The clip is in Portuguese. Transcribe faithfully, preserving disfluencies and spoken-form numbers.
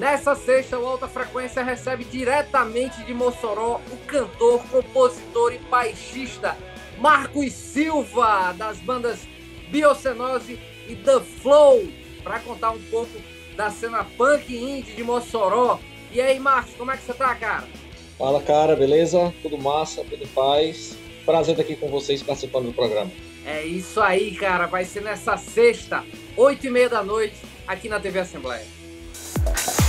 Nessa sexta, o Alta Frequência recebe diretamente de Mossoró o cantor, compositor e baixista Marcos Silva, das bandas Biocenose e The Flow, para contar um pouco da cena punk indie de Mossoró. E aí, Marcos, como é que você tá, cara? Fala, cara, beleza? Tudo massa, tudo em paz. Prazer estar aqui com vocês participando do programa. É isso aí, cara. Vai ser nessa sexta, oito e meia da noite, aqui na T V Assembleia.